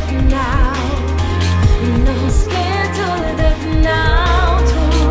death now. And I'm scared to death now,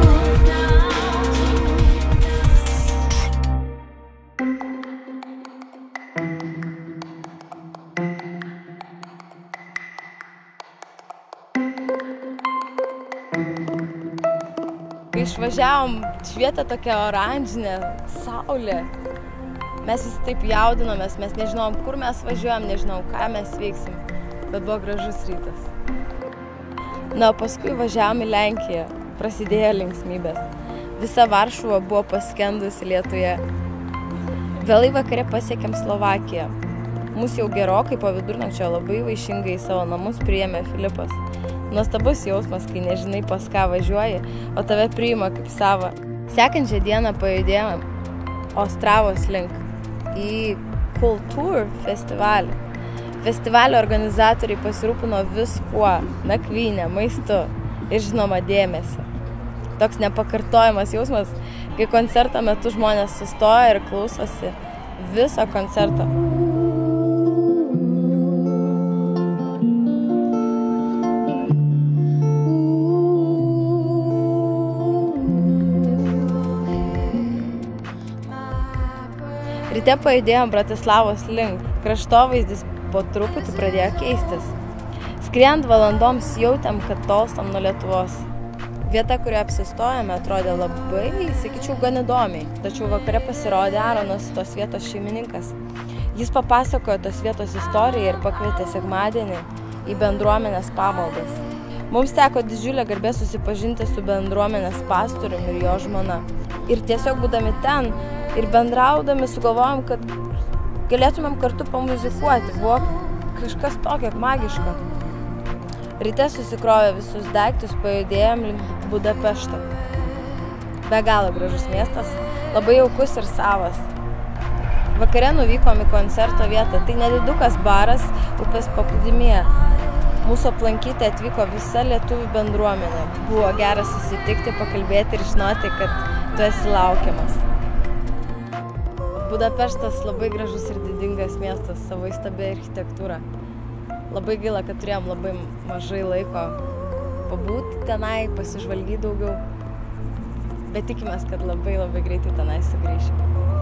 Kai išvažiavom, švietė tokia oranžinė saulė. Mes visi taip jaudinomės, mes nežinom, kur mes važiuojam, nežinom, ką mes veiksim, bet buvo gražus rytas. Na, paskui važiavom į Lenkiją, prasidėjo linksmybės. Visa Varšuva buvo paskendusi lietuje. Vėlai vakare pasiekėm Slovakiją. Mūsų jau gerokai po vidurnakčio labai vaišingai į savo namus priėmė Filipas. Nuostabus jausmas, kai nežinai, pas ką važiuoji, o tave priima kaip sava. Sekančią dieną pajudėjom Ostravos link į Kultūr festivalį. Festivalio organizatoriai pasirūpino viskuo, nakvynę, maistu ir žinoma dėmesį. Toks nepakartojamas jausmas, kai koncerto metu žmonės sustoja ir klausosi viso koncerto. Ryte pajudėjom Bratislavos link. Kraštovaizdis po truputį pradėjo keistis. Skriejant valandoms jautėm, kad tolstam nuo Lietuvos. Vieta, kurioje apsistojame, atrodė labai, sakyčiau, gan įdomiai. Tačiau vakare pasirodė Aronas, tos vietos šeimininkas. Jis papasakojo tos vietos istoriją ir pakvietė sekmadienį į bendruomenės pamaldas. Mums teko didžiulė garbė susipažinti su bendruomenės pastoriumi ir jo žmona. Ir tiesiog būdami ten ir bendraudami sugalvojom, kad galėtumėm kartu pamuzikuoti. Buvo kažkas tokio magiško. Ryte susikrovė visus daiktus, pajudėjom link Budapešto. Be galo gražus miestas, labai jaukus ir savas. Vakare nuvykom į koncerto vietą. Tai nedidukas baras upės paplūdimyje. Mūsų aplankyti atvyko visa lietuvių bendruomenė. Buvo gera susitikti, pakalbėti ir žinoti, kad tu esi laukiamas. Budapeštas labai gražus ir didingas miestas, savo įstabia architektūra. Labai gaila, kad turėjom labai mažai laiko pabūti tenai, pasižvalgyti daugiau. Bet tikimės, kad labai greitai tenai sugrįšim.